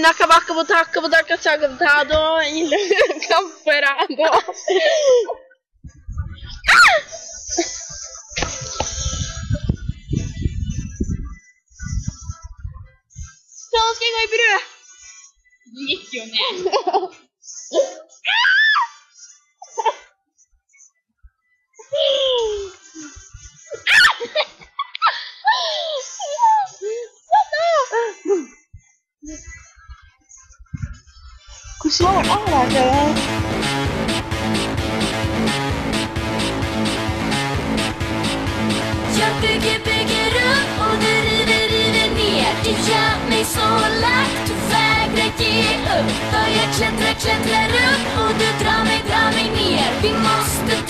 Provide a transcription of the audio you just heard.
Nakabakabutakabutakasagabtado camperado. Så ska jag gå i bröd. Det gick ju ner. Kuşlar ağlar. Jag bygger upp och du river ner. Du gör mig så lack, du vägrar ge upp. För jag klättrar upp och du drar mig ner. Vi måste